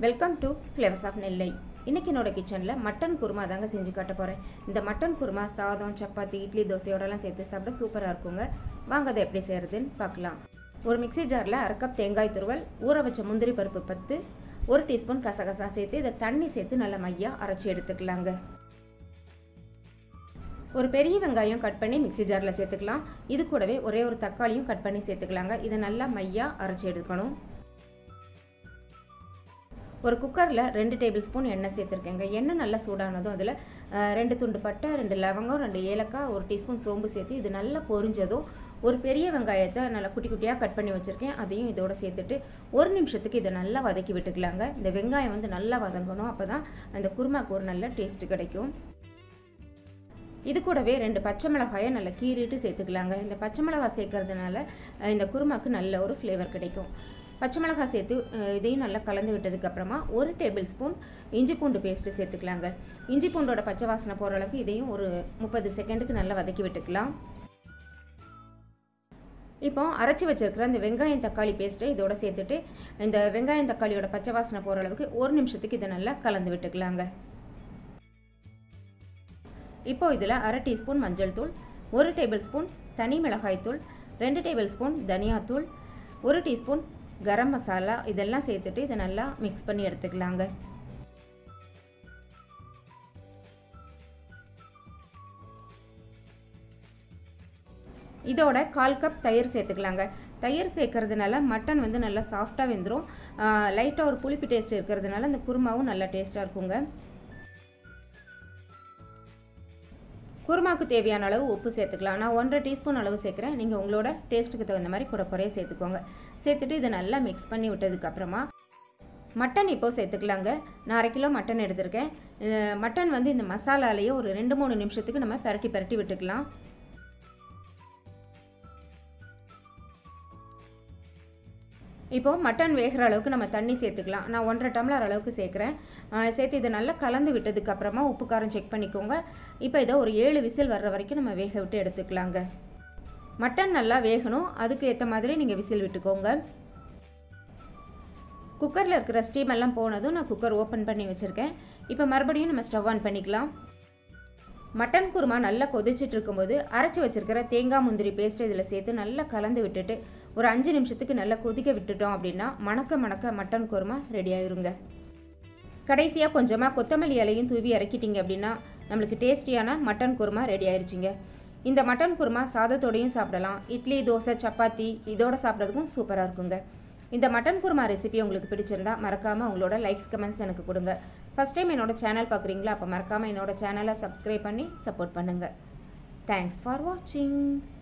Welcome to flavours of Nellai. இன்றைக்கி என்னோடய கிச்சனில் மட்டன் குருமா தாங்க செஞ்சு காட்ட போகிறேன். இந்த மட்டன் குருமா சாதம், சப்பாத்தி, இட்லி, தோசையோடலாம் சேர்த்து சாப்பிட சூப்பராக இருக்குங்க. வாங்க அதை எப்படி செய்கிறதுன்னு பார்க்கலாம். ஒரு மிக்சி ஜாரில் 1/2 கப் தேங்காய் துருவல், ஊற வச்ச முந்திரி பருப்பு 10, 1 டீஸ்பூன் கசகசா சேர்த்து இதை தண்ணி சேர்த்து நல்லா மையாக அரைச்சி எடுத்துக்கலாங்க. ஒரு பெரிய வெங்காயம் கட் பண்ணி மிக்சி ஜாரில் சேர்த்துக்கலாம். இது கூடவே ஒரே ஒரு தக்காளியும் கட் பண்ணி சேர்த்துக்கலாங்க. இதை நல்லா மையாக அரைச்சி எடுக்கணும். ஒரு குக்கரில் 2 டேபிள் ஸ்பூன் எண்ணெய் சேர்த்துருக்கேங்க. எண்ணெய் நல்லா சூடானதும் அதில் 2 துண்டு பட்டை, 2 லவங்கம், 2 ஏலக்காய், 1 டீஸ்பூன் சோம்பு சேர்த்து இது நல்லா பொரிஞ்சதும் ஒரு பெரிய வெங்காயத்தை நல்லா குட்டி குட்டியாக கட் பண்ணி வச்சுருக்கேன். அதையும் இதோட சேர்த்துட்டு 1 நிமிஷத்துக்கு இதை நல்லா வதக்கி விட்டுக்கலாங்க. இந்த வெங்காயம் நல்லா வதங்கணும். அப்போ தான் அந்த குருமாக்கு ஒரு நல்ல டேஸ்ட்டு கிடைக்கும். இது கூடவே 2 பச்சை மிளகாயை நல்லா கீறிட்டு சேர்த்துக்கலாங்க. இந்த பச்சை மிளகாய் சேர்க்கறதுனால இந்த குருமாக்கு நல்ல ஒரு ஃப்ளேவர் கிடைக்கும். பச்சை மிளகாய் சேர்த்து இதையும் நல்லா கலந்து விட்டதுக்கப்புறமா 1 டேபிள் ஸ்பூன் இஞ்சி பூண்டு பேஸ்ட்டு சேர்த்துக்கலாங்க. இஞ்சி பூண்டோட பச்சை வாசனை போகிற அளவுக்கு இதையும் ஒரு 30 செகண்டுக்கு நல்லா வதக்கி விட்டுக்கலாம். இப்போ அரைச்சி வச்சிருக்கிற இந்த வெங்காயம் தக்காளி பேஸ்ட்டை இதோட சேர்த்துட்டு இந்த வெங்காயம் தக்காளியோட பச்சை வாசனை போகிற அளவுக்கு 1 நிமிஷத்துக்கு இதை நல்லா கலந்து விட்டுக்கலாங்க. இப்போ இதில் 1/2 டீஸ்பூன் மஞ்சள் தூள், 1 டேபிள் ஸ்பூன் தனி மிளகாய் தூள், 2 டேபிள் ஸ்பூன் தனியாத்தூள், 1 டீஸ்பூன் கரம் மசாலா இதெல்லாம் சேர்த்துட்டு இதை நல்லா மிக்ஸ் பண்ணி எடுத்துக்கலாங்க. இதோட 1/4 கப் தயிர் சேர்த்துக்கலாங்க. தயிர் சேர்க்கறதுனால மட்டன் நல்லா சாஃப்டாக வெந்துடும். லைட்டாக ஒரு புளிப்பு டேஸ்ட் இருக்கிறதுனால அந்த குருமாவும் நல்லா டேஸ்ட்டாக இருக்குங்க. குருமாவுக்கு தேவையான அளவு உப்பு சேர்த்துக்கலாம். நான் 1/2 டீஸ்பூன் அளவு சேர்க்குறேன். நீங்கள் உங்களோட டேஸ்ட்டுக்கு தகுந்த மாதிரி கூட குறைய சேர்த்துக்கோங்க. சேர்த்துட்டு இதை நல்லா மிக்ஸ் பண்ணி விட்டதுக்கப்புறமா மட்டன் இப்போது சேர்த்துக்கலாங்க. நான் 1/2 கிலோ மட்டன் எடுத்திருக்கேன். மட்டன் இந்த மசாலாலேயே ஒரு 2-3 நிமிஷத்துக்கு நம்ம பரட்டி விட்டுக்கலாம். இப்போது மட்டன் வேகிற அளவுக்கு நம்ம தண்ணி சேர்த்துக்கலாம். நான் 1/2 டம்ளர் அளவுக்கு சேர்க்குறேன். சேர்த்து இதை நல்லா கலந்து விட்டதுக்கப்புறமா உப்பு காரம் செக் பண்ணிக்கோங்க. இப்போ இதை ஒரு 7 விசில் வர்ற வரைக்கும் நம்ம வேக விட்டு எடுத்துக்கலாங்க. மட்டன் நல்லா வேகணும். அதுக்கு ஏற்ற மாதிரி நீங்கள் விசில் விட்டுக்கோங்க. குக்கரில் இருக்கிற ஸ்டீம் எல்லாம் போனதும் நான் குக்கர் ஓப்பன் பண்ணி வச்சுருக்கேன். இப்போ மறுபடியும் நம்ம ஸ்டவ் ஆன் பண்ணிக்கலாம். மட்டன் குருமா நல்லா கொதிச்சுட்டு இருக்கும்போது அரைச்சி வச்சுருக்கிற தேங்காய் முந்திரி பேஸ்ட்டு இதில் சேர்த்து நல்லா கலந்து விட்டுட்டு ஒரு 5 நிமிஷத்துக்கு நல்லா கொதிக்க விட்டுட்டோம் அப்படின்னா மணக்க மட்டன் குருமா ரெடி ஆயிருங்க. கடைசியாக கொஞ்சமாக கொத்தமல்லி இலையும் தூவி இறக்கிட்டீங்க அப்படின்னா நம்மளுக்கு டேஸ்டியான மட்டன் குருமா ரெடி ஆயிடுச்சுங்க. இந்த மட்டன் குருமா சாதத்தோடையும் சாப்பிடலாம். இட்லி, தோசை, சப்பாத்தி இதோட சாப்பிட்றதுக்கும் சூப்பராக இருக்குங்க. இந்த மட்டன் குருமா ரெசிபி உங்களுக்கு பிடிச்சிருந்தா மறக்காமல் உங்களோட லைக்ஸ், கமெண்ட்ஸ் எனக்கு கொடுங்க. ஃபஸ்ட் டைம் என்னோட சேனல் பார்க்குறீங்களா? அப்போ மறக்காமல் என்னோட சேனலை சப்ஸ்கிரைப் பண்ணி சப்போர்ட் பண்ணுங்கள். தேங்க்ஸ் ஃபார் வாட்சிங்.